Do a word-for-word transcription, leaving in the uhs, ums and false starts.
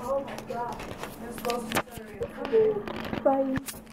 Oh my god. You're supposed to be sorry. Bye.